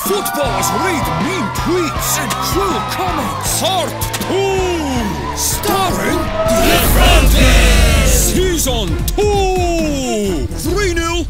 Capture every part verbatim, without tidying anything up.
Footballers read mean tweets and cruel comments. Part two, starring The Frontmen, Season two, three nil.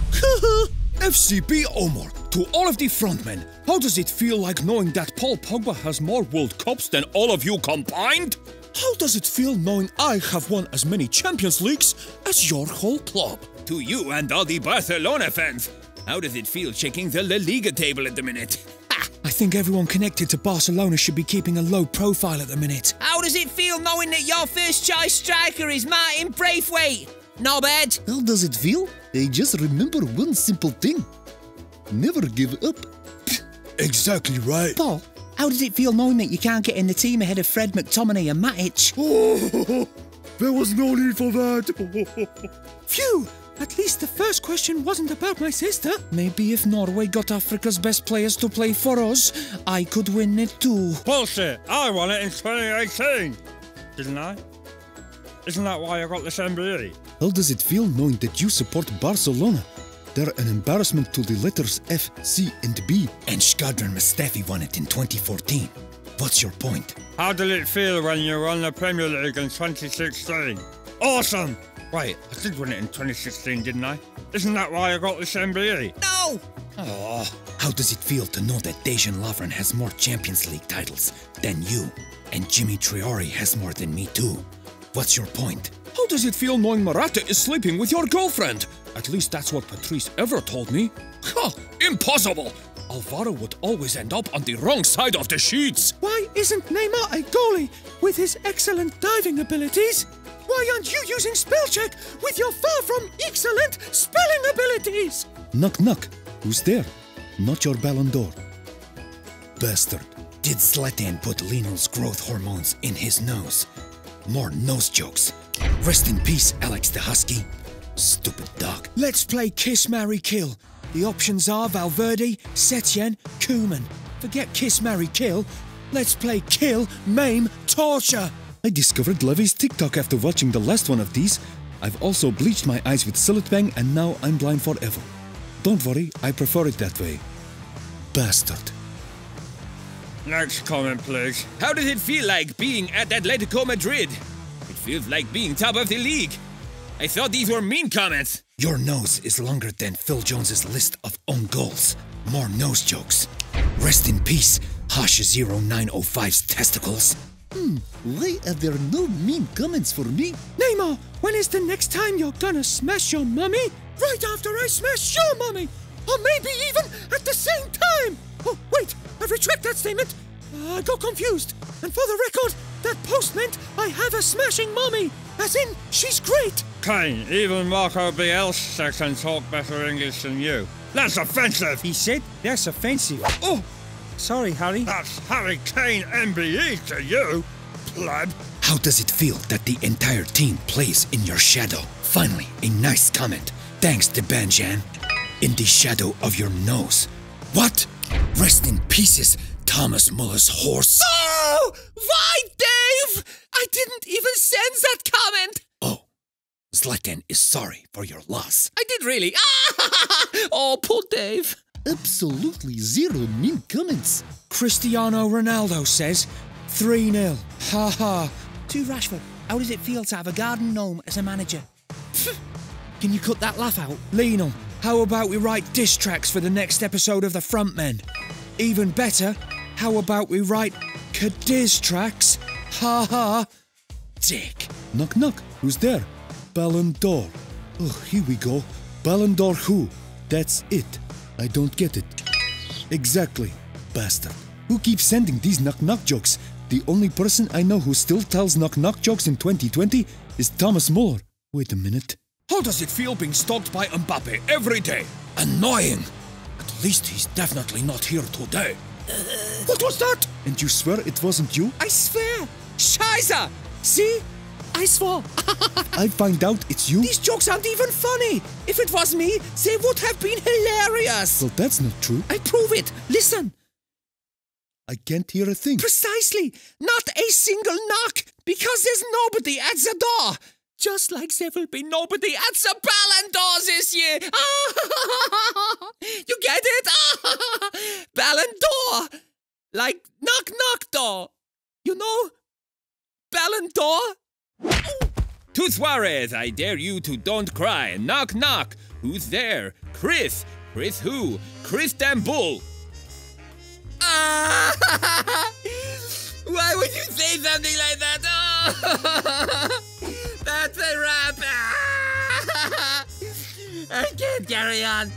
F C B Omar. To all of the frontmen, how does it feel like knowing that Paul Pogba has more World Cups than all of you combined? How does it feel knowing I have won as many Champions Leagues as your whole club? To you and all the Barcelona fans, how does it feel checking the La Liga table at the minute? Ha! I think everyone connected to Barcelona should be keeping a low profile at the minute. How does it feel knowing that your first choice striker is Martin Braithwaite? Knobhead. How does it feel? I just remember one simple thing. Never give up. Exactly right. Paul, how does it feel knowing that you can't get in the team ahead of Fred McTominay and Matic? Oh, there was no need for that. Phew! At least the first question wasn't about my sister. Maybe if Norway got Africa's best players to play for us, I could win it too. Bullshit! I won it in twenty eighteen! Didn't I? Isn't that why I got this M B E? How does it feel knowing that you support Barcelona? They're an embarrassment to the letters F, C and B. And Shkodran Mustafi won it in twenty fourteen. What's your point? How did it feel when you won the Premier League in twenty sixteen? Awesome! Wait, I did win it in twenty sixteen, didn't I? Isn't that why I got this M B E? No! Oh, how does it feel to know that Dejan Lovren has more Champions League titles than you? And Jimmy Traore has more than me too. What's your point? How does it feel knowing Morata is sleeping with your girlfriend? At least that's what Patrice ever told me. Ha! Impossible! Alvaro would always end up on the wrong side of the sheets. Why isn't Neymar a goalie with his excellent diving abilities? Why aren't you using spell check with your far from excellent spelling abilities? Knock knock. Who's there? Not your Ballon d'Or. Bastard. Did Zlatan put Lionel's growth hormones in his nose? More nose jokes. Rest in peace, Alex the Husky. Stupid dog. Let's play Kiss, Marry, Kill. The options are Valverde, Setien, Koeman. Forget Kiss, Marry, Kill. Let's play Kill, Maim, Torture. I discovered Levy's TikTok after watching the last one of these. I've also bleached my eyes with Sillet Bang and now I'm blind forever. Don't worry, I prefer it that way. Bastard. Next comment, please. How does it feel like being at Atletico Madrid? It feels like being top of the league. I thought these were mean comments. Your nose is longer than Phil Jones's list of own goals. More nose jokes. Rest in peace, Hash zero nine oh five's testicles. Hmm, why are there no mean comments for me? Neymar, when is the next time you're gonna smash your mummy? Right after I smash your mummy! Or maybe even at the same time! Oh, wait, I retract that statement. Uh, I got confused. And for the record, that post meant I have a smashing mummy. As in, she's great. Kane, even Marco Bielsa can talk better English than you. That's offensive! He said that's offensive. Oh, sorry, Harry. That's Harry Kane M B E to you, pleb. How does it feel that the entire team plays in your shadow? Finally, a nice comment. Thanks to Banjan. In the shadow of your nose. What? Rest in pieces, Thomas Muller's horse. Oh! Why, Dave? I didn't even sense that comment. Oh, Zlatan is sorry for your loss. I did really. Oh, poor Dave. Absolutely zero mean comments. Cristiano Ronaldo says three nil. Ha ha. To Rashford, how does it feel to have a garden gnome as a manager? Can you cut that laugh out? Lionel, how about we write diss tracks for the next episode of The Frontmen? Even better, how about we write Cadiz tracks? Ha ha. Dick. Knock knock. Who's there? Ballon d'Or. Oh, here we go. Ballon d'Or who? That's it. I don't get it. Exactly. Bastard. Who keeps sending these knock knock jokes? The only person I know who still tells knock knock jokes in twenty twenty is Thomas Muller. Wait a minute. How does it feel being stalked by Mbappe every day? Annoying. At least he's definitely not here today. What was that? And you swear it wasn't you? I swear. Scheiße. See? I swore. I find out it's you? These jokes aren't even funny. If it was me, they would have been hilarious. Well, that's not true. I prove it. Listen. I can't hear a thing. Precisely. Not a single knock. Because there's nobody at the door. Just like there will be nobody at the Ballon d'Or this year. You get it? Ballon d'Or. Like knock knock door. You know? Ballon d'Or? To Suarez, I dare you to don't cry. Knock knock. Who's there? Chris. Chris who? Chris Tambull. Ah! Why would you say something like that? Oh! That's a wrap. Ah! I can't carry on.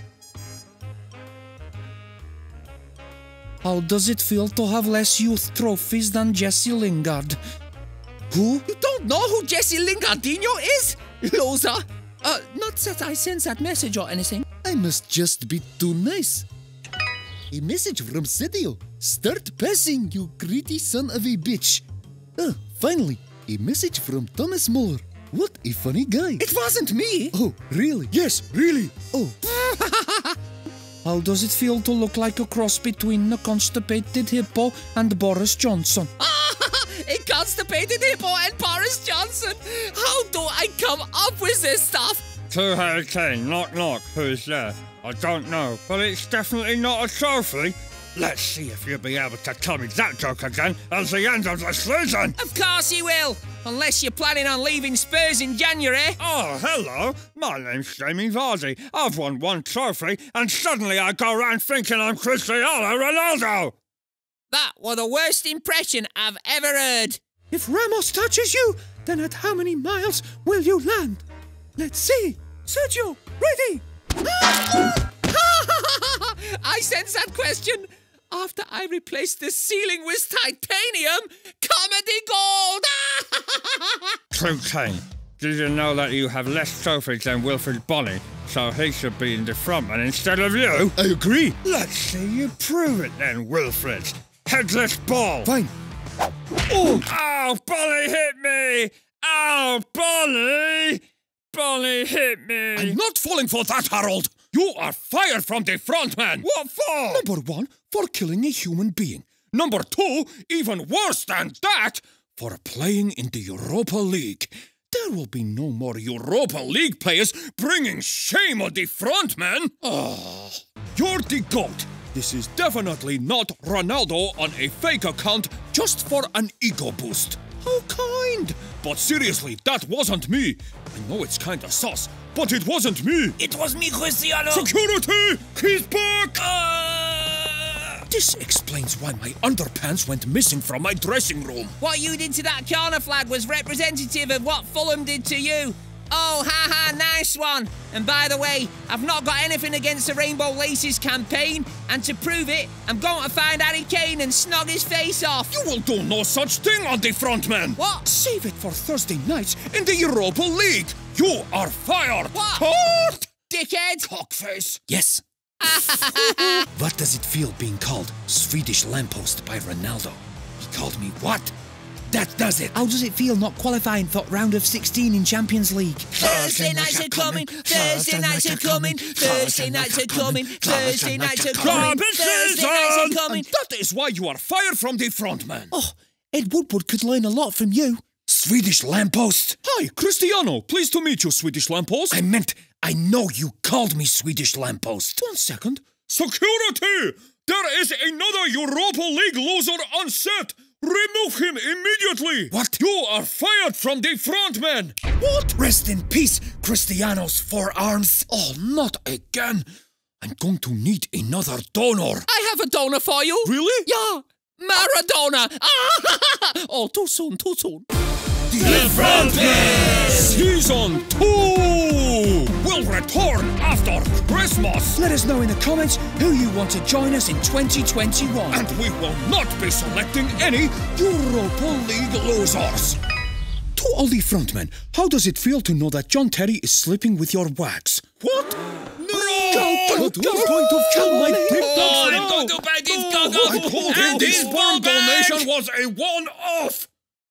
How does it feel to have less youth trophies than Jesse Lingard? Who? You don't know who Jesse Lingardinho is? Loser. Uh, not that I sent that message or anything. I must just be too nice. A message from Sergio. Start passing, you greedy son of a bitch. Ah, finally, a message from Thomas Muller. What a funny guy. It wasn't me. Oh, really? Yes, really. Oh. How does it feel to look like a cross between a constipated hippo and Boris Johnson? A constipated hippo and Boris Johnson. How do I come up with this stuff? Two Harry Kane, knock knock, who's there? I don't know, but it's definitely not a trophy. Let's see if you'll be able to tell me that joke again at the end of the season. Of course he will, unless you're planning on leaving Spurs in January. Oh, hello. My name's Jamie Vardy. I've won one trophy, and suddenly I go around thinking I'm Cristiano Ronaldo. That was the worst impression I've ever heard. If Ramos touches you, then at how many miles will you land? Let's see. Sergio, ready? I sense that question after I replaced the ceiling with titanium. Comedy gold! True Kane, did you know that you have less trophies than Wilfred Bonny, so he should be in the front man instead of you? I agree. Let's see you prove it then, Wilfred. Headless ball. Fine. Oh, oh, Bonny hit me! Oh, Bonny! Bonny hit me! I'm not falling for that, Harold. You are fired from the front man. What for? Number one, for killing a human being. Number two, even worse than that, for playing in the Europa League. There will be no more Europa League players bringing shame on the front man. Oh, you're the GOAT. This is definitely not Ronaldo on a fake account just for an ego boost. How kind! But seriously, that wasn't me. I know it's kinda sus, but it wasn't me. It was me, Cristiano. Security! He's back! Uh... This explains why my underpants went missing from my dressing room. What you did to that corner flag was representative of what Fulham did to you. Oh, ha ha, nice one. And by the way, I've not got anything against the Rainbow Laces campaign, and to prove it, I'm going to find Harry Kane and snog his face off. You will do no such thing on the front man. What? Save it for Thursday night in the Europa League. You are fired. What? Cut! Dickhead. Cockface. Yes. What does it feel being called Swedish lamppost by Ronaldo? He called me what? That does it. How does it feel not qualifying for round of sixteen in Champions League? Thursday nights are coming, Thursday nights are coming, Thursday nights are coming, Thursday nights are coming, Thursday nights are coming. And that is why you are fired from the front man. Oh, Ed Woodward could learn a lot from you. Swedish lamppost? Hi, Cristiano. Pleased to meet you, Swedish lamppost. I meant, I know you called me Swedish lamppost. One second. Security! There is another Europa League loser on set. Remove him immediately! What? You are fired from the front man! What? Rest in peace, Cristiano's forearms. Oh, not again! I'm going to need another donor. I have a donor for you. Really? Yeah, Maradona. Oh, too soon, too soon. The Front Man Season two will return after Christmas. Let us know in the comments who you want to join us in twenty twenty-one. And we will not be selecting any Europa League losers. To all the frontmen, how does it feel to know that John Terry is sleeping with your wags? What? No! That was going to kill my TikToks Oh, now. I'm going to bite his cock off. I told him this sperm donation was a one-off.